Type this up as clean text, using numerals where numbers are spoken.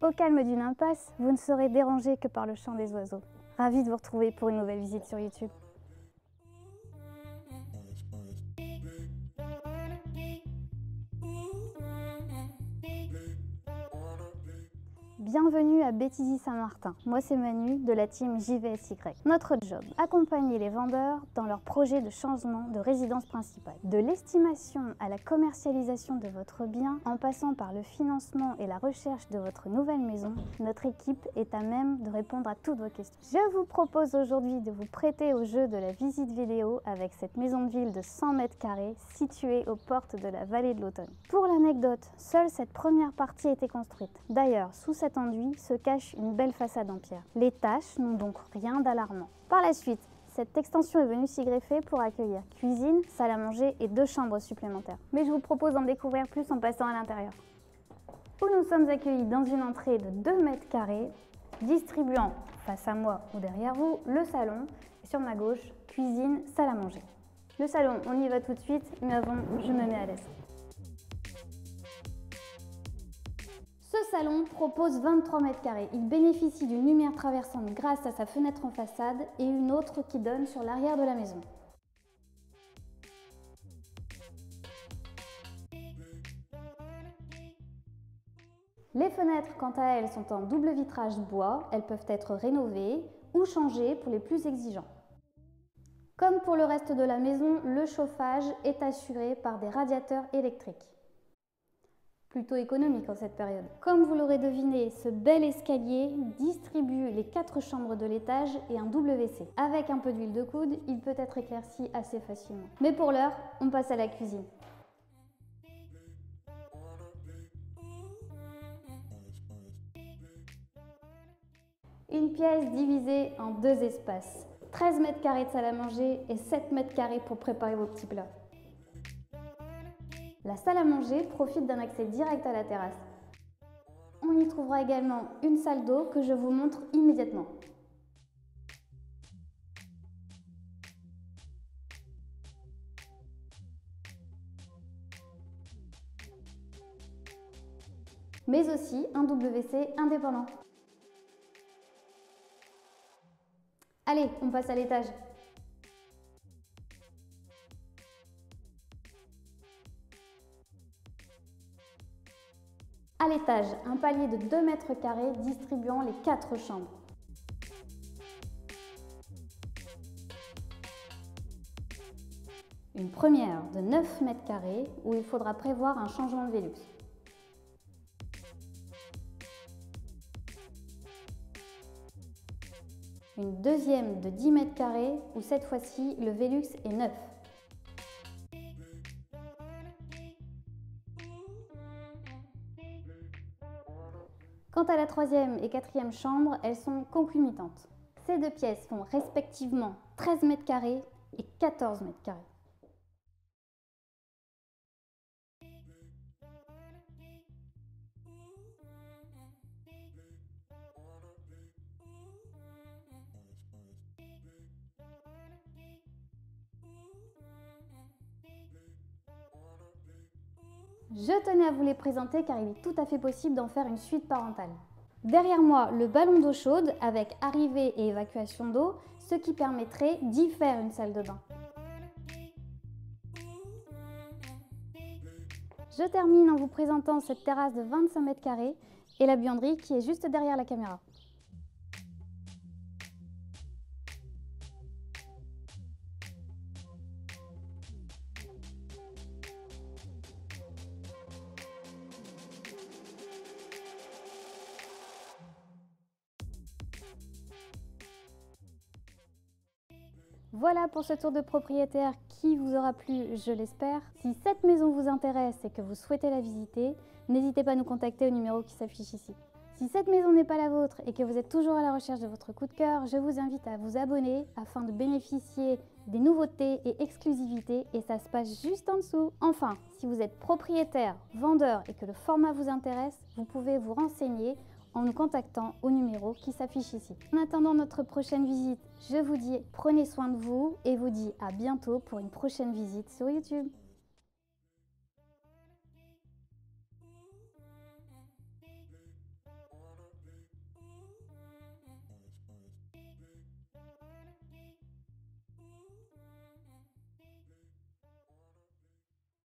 Au calme d'une impasse, vous ne serez dérangé que par le chant des oiseaux. Ravi de vous retrouver pour une nouvelle visite sur YouTube. Bienvenue à Béthisy Saint-Martin. Moi c'est Manu de la team JVSY. Notre job, accompagner les vendeurs dans leur projet de changement de résidence principale. De l'estimation à la commercialisation de votre bien, en passant par le financement et la recherche de votre nouvelle maison, notre équipe est à même de répondre à toutes vos questions. Je vous propose aujourd'hui de vous prêter au jeu de la visite vidéo avec cette maison de ville de 100 mètres carrés située aux portes de la vallée de l'Automne. Pour l'anecdote, seule cette première partie a été construite. D'ailleurs, sous cet enduit se cache une belle façade en pierre. Les tâches n'ont donc rien d'alarmant. Par la suite, cette extension est venue s'y greffer pour accueillir cuisine, salle à manger et 2 chambres supplémentaires. Mais je vous propose d'en découvrir plus en passant à l'intérieur. Où nous sommes accueillis dans une entrée de 2 mètres carrés, distribuant face à moi ou derrière vous le salon et sur ma gauche, cuisine, salle à manger. Le salon, on y va tout de suite, mais avant, je me mets à l'aise. Ce salon propose 23 mètres carrés. Il bénéficie d'une lumière traversante grâce à sa fenêtre en façade et une autre qui donne sur l'arrière de la maison. Les fenêtres, quant à elles, sont en double vitrage bois. Elles peuvent être rénovées ou changées pour les plus exigeants. Comme pour le reste de la maison, le chauffage est assuré par des radiateurs électriques. Plutôt économique en cette période. Comme vous l'aurez deviné, ce bel escalier distribue les 4 chambres de l'étage et un double WC. Avec un peu d'huile de coude, il peut être éclairci assez facilement. Mais pour l'heure, on passe à la cuisine. Une pièce divisée en 2 espaces. 13 mètres carrés de salle à manger et 7 mètres carrés pour préparer vos petits plats. La salle à manger profite d'un accès direct à la terrasse. On y trouvera également une salle d'eau que je vous montre immédiatement. Mais aussi un WC indépendant. Allez, on passe à l'étage. À l'étage, un palier de 2 mètres carrés distribuant les 4 chambres. Une première de 9 mètres carrés où il faudra prévoir un changement de Velux. Une deuxième de 10 mètres carrés où cette fois-ci le Velux est neuf. Quant à la 3e et 4e chambre, elles sont concomitantes. Ces 2 pièces font respectivement 13 mètres carrés et 14 mètres carrés. Je tenais à vous les présenter car il est tout à fait possible d'en faire une suite parentale. Derrière moi, le ballon d'eau chaude avec arrivée et évacuation d'eau, ce qui permettrait d'y faire une salle de bain. Je termine en vous présentant cette terrasse de 25 mètres carrés et la buanderie qui est juste derrière la caméra. Voilà pour ce tour de propriétaire qui vous aura plu, je l'espère. Si cette maison vous intéresse et que vous souhaitez la visiter, n'hésitez pas à nous contacter au numéro qui s'affiche ici. Si cette maison n'est pas la vôtre et que vous êtes toujours à la recherche de votre coup de cœur, je vous invite à vous abonner afin de bénéficier des nouveautés et exclusivités et ça se passe juste en dessous. Enfin, si vous êtes propriétaire, vendeur et que le format vous intéresse, vous pouvez vous renseigner en nous contactant au numéro qui s'affiche ici. En attendant notre prochaine visite, je vous dis prenez soin de vous et vous dis à bientôt pour une prochaine visite sur YouTube.